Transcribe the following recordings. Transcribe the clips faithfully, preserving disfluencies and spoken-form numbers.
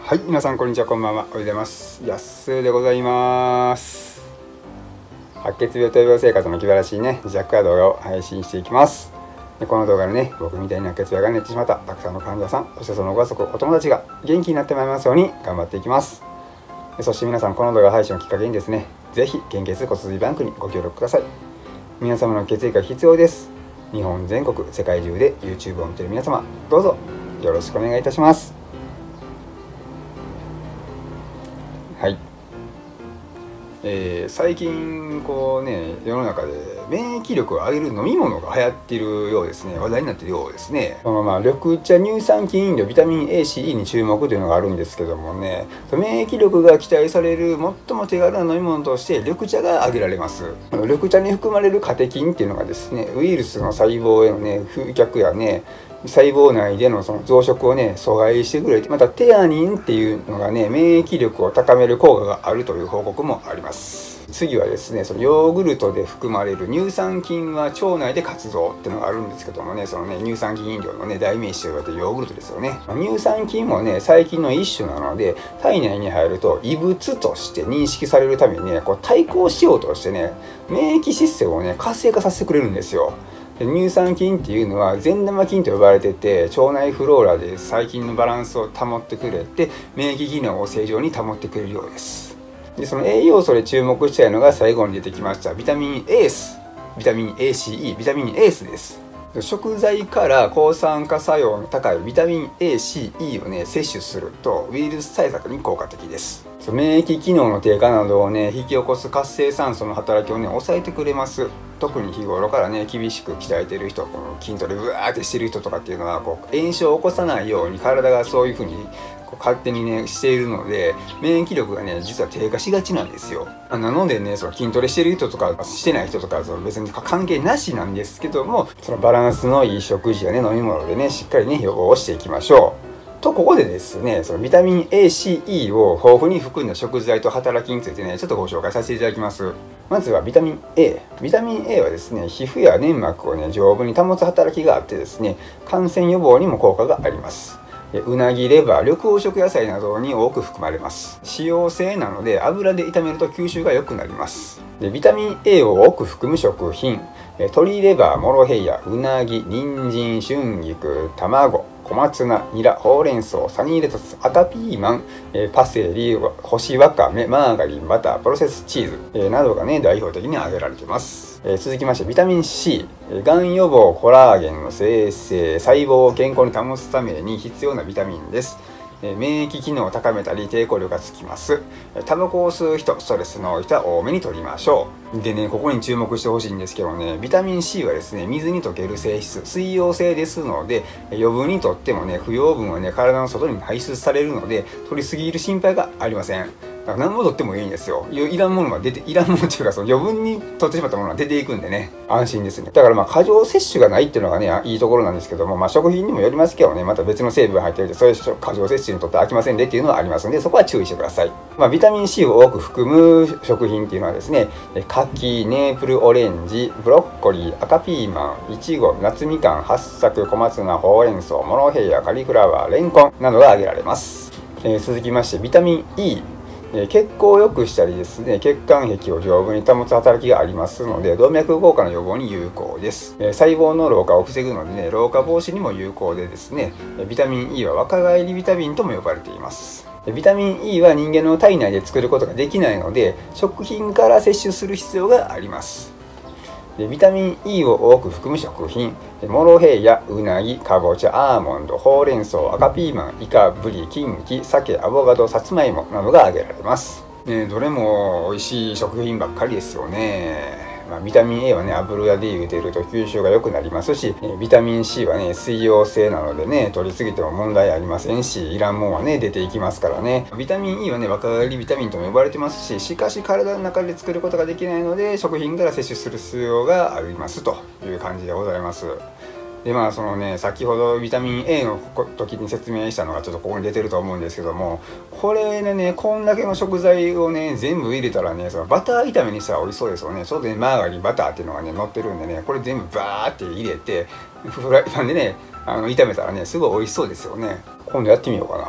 はい、皆さんこんにちは、こんばんは。おはようございます。やっすーでございます。白血病と予防生活の気晴らしいね、自宅から動画を配信していきます。でこの動画でね、僕みたいに白血病がなってしまったたくさんの患者さん、そしてそのご家族、お友達が元気になってまいりますように頑張っていきます。でそして皆さん、この動画配信をきっかけにですね、ぜひ献血骨髄バンクにご協力ください。皆様の血液が必要です。日本全国、世界中で YouTube を見ている皆様、どうぞよろしくお願いいたします。はい、えー、最近こうね、世の中で免疫力を上げる飲み物が流行っているようですね。話題になっているようですね。そのまあ緑茶、乳酸菌飲料、ビタミン A、シー、E に注目というのがあるんですけどもね、免疫力が期待される最も手軽な飲み物として緑茶が挙げられます。緑茶に含まれるカテキンっていうのがですね、ウイルスの細胞へのね、風脚やね、細胞内でのその増殖をね阻害してくれて、またテアニンっていうのがね免疫力を高める効果があるという報告もあります。次はですね、そのヨーグルトで含まれる乳酸菌は腸内で活動っていうのがあるんですけどもね、そのね乳酸菌飲料のね代名詞と言われてるヨーグルトですよね。乳酸菌もね細菌の一種なので、体内に入ると異物として認識されるためにねこう対抗しようとしてね免疫システムをね活性化させてくれるんですよ。乳酸菌っていうのは善玉菌と呼ばれてて、腸内フローラで細菌のバランスを保ってくれて免疫機能を正常に保ってくれるようです。でその栄養素で注目したいのが最後に出てきましたビタミン エース、ビタミン エーシーイー、ビタミン エースです。食材から抗酸化作用の高いビタミン エーシーイー をね摂取するとウイルス対策に効果的です。免疫機能の低下などをね引き起こす活性酸素の働きをね抑えてくれます。特に日頃からね厳しく鍛えてる人、この筋トレうわーってしてる人とかっていうのはこう炎症を起こさないように体がそういう風にこう勝手にねしているので、免疫力がね実は低下しがちなんですよ。なのでねその筋トレしてる人とかしてない人とかその別に関係なしなんですけども、そのバランスのいい食事やね飲み物でねしっかりね予防をしていきましょう。とここでですね、そのビタミン エーシーイー を豊富に含んだ食材と働きについてねちょっとご紹介させていただきます。まずはビタミン A。ビタミン A はですね皮膚や粘膜をね丈夫に保つ働きがあってですね、感染予防にも効果があります。うなぎ、レバー、緑黄色野菜などに多く含まれます。脂溶性なので油で炒めると吸収が良くなります。でビタミン A を多く含む食品、鶏レバー、モロヘイヤ、うなぎ、人参、春菊、卵、小松菜、ニラ、ほうれん草、サニーレタス、赤ピーマン、えー、パセリ、干しわかめ、マーガリン、バター、プロセスチーズ、えー、などがね代表的に挙げられています。えー、続きましてビタミン C、えー、がん予防、コラーゲンの生成、細胞を健康に保つために必要なビタミンです。免疫機能を高めたり抵抗力がつきます。タバコを吸う人、ストレスの多い人は多めに摂りましょう。でね、ここに注目してほしいんですけどね、ビタミン C はですね、水に溶ける性質、水溶性ですので、余分にとってもね、不養分はね、体の外に排出されるので、摂りすぎる心配がありません。だから何も取ってもいいんですよ。いらんものが出て、いらんものっていうか、その余分に取ってしまったものが出ていくんでね、安心ですね。だからまあ過剰摂取がないっていうのがね、いいところなんですけども、まあ食品にもよりますけどね、また別の成分が入ってるんで、そういう過剰摂取にとって飽きませんでっていうのはありますので、そこは注意してください。まあビタミン C を多く含む食品っていうのはですね、柿、ネープルオレンジ、ブロッコリー、赤ピーマン、いちご、夏みかん、八朔、小松菜、ほうれん草、モロヘイヤ、カリフラワー、レンコンなどが挙げられます。えー、続きましてビタミン E。血行を良くしたりですね、血管壁を丈夫に保つ働きがありますので、動脈硬化の予防に有効です。細胞の老化を防ぐのでね、老化防止にも有効でですね、ビタミン E は若返りビタミンとも呼ばれています。ビタミン E は人間の体内で作ることができないので、食品から摂取する必要があります。でビタミン E を多く含む食品、モロヘイヤ、うなぎ、かぼちゃ、アーモンド、ほうれん草、赤ピーマン、イカ、ブリ、キンキ、鮭、アボカド、さつまいもなどが挙げられます。ね、どれも美味しい食品ばっかりですよね。まあ、ビタミン A はね油で茹でると吸収が良くなりますし、ビタミン C はね水溶性なのでね摂りすぎても問題ありませんし、いらんもんはね出ていきますからね。ビタミン E はね若返りビタミンとも呼ばれてますし、しかし体の中で作ることができないので食品から摂取する必要がありますという感じでございます。でまあそのね先ほどビタミン A の時に説明したのがちょっとここに出てると思うんですけども、これでねこんだけの食材をね全部入れたらねそのバター炒めにしたら美味しそうですよね。ちょうどねマーガリンバターっていうのがね乗ってるんでね、これ全部バーって入れてフライパンでねあの炒めたらねすごい美味しそうですよね。今度やってみようかな。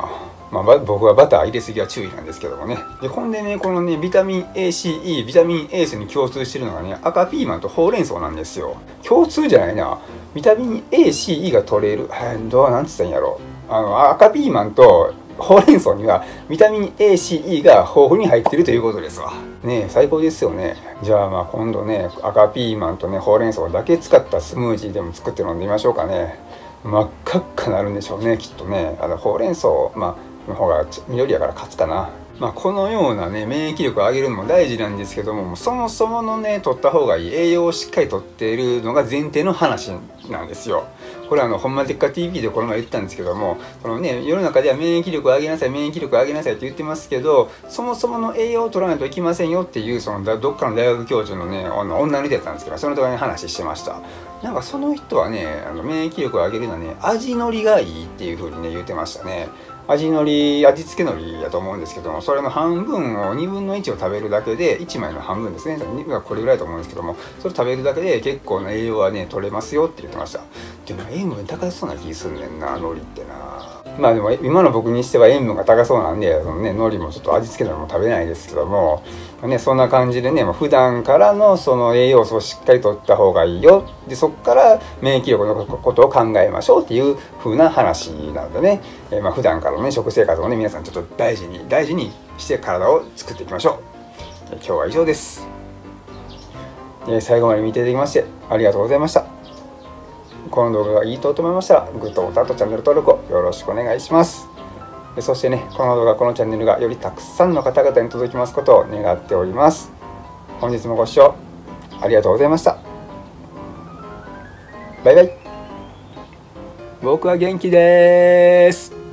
まあ、僕はバター入れすぎは注意なんですけどもね。でほんでね、このねビタミン エーシーイー、ビタミン エースに共通してるのがね、赤ピーマンとほうれん草なんですよ。共通じゃないな、ビタミン エーシーイー が取れる、はい、どうなんつったんやろ、あの赤ピーマンとほうれん草にはビタミン エーシーイー が豊富に入ってるということですわ。ねえ、最高ですよね。じゃあまあ今度ね、赤ピーマンとねほうれん草だけ使ったスムージーでも作って飲んでみましょうかね。真っ赤っかなるんでしょうね、きっとね。あのほうれん草、まあの方が緑やから勝つかな。まあ、このようなね免疫力を上げるのも大事なんですけども、そもそものね取った方がいい栄養をしっかりとっているのが前提の話なんですよ。これはあのほんまでっか ティーブイ でこの前言ったんですけども、そのね世の中では免疫力を上げなさい免疫力を上げなさいって言ってますけど、そもそもの栄養を取らないといけませんよっていう、そのどっかの大学教授のね女の人やったんですけど、その動画に話してました。なんかその人はね、あの免疫力を上げるのはね味のりがいいっていう風にね言ってましたね。味のり、味付けのりだと思うんですけども、それの半分をにぶんのいちを食べるだけで、いちまいの半分ですね、これぐらいだと思うんですけども、それ食べるだけで結構な栄養はね取れますよって言ってました。でも塩分高そうな気すんねんな、海苔ってな。まあでも今の僕にしては塩分が高そうなんで、そのね海苔もちょっと味付けのりも食べないですけども、ね、そんな感じでね、まあ、普段からのその栄養素をしっかりとった方がいいよ。でそこから免疫力のことを考えましょうっていう風な話なのでね、えー、まあ普段からのね食生活をね皆さんちょっと大事に大事にして体を作っていきましょう。今日は以上です。えー、最後まで見ていただきましてありがとうございました。この動画がいいと思いましたらグッドボタンとチャンネル登録をよろしくお願いします。そしてね、この動画、このチャンネルがよりたくさんの方々に届きますことを願っております。本日もご視聴ありがとうございました。バイバイ。僕は元気です。